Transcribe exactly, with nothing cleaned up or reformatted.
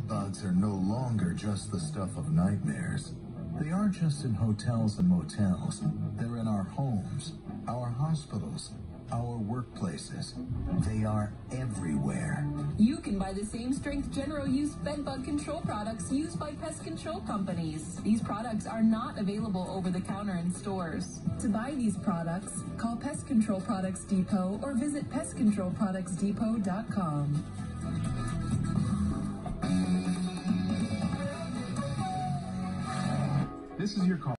bugs are no longer just the stuff of nightmares. They aren't just in hotels and motels. They're in our homes, our hospitals, our workplaces. They are everywhere. You can buy the same strength general use bedbug control products used by pest control companies. These products are not available over the counter in stores. To buy these products, call Pest Control Products Depot or visit pest control products depot dot com. This is your call.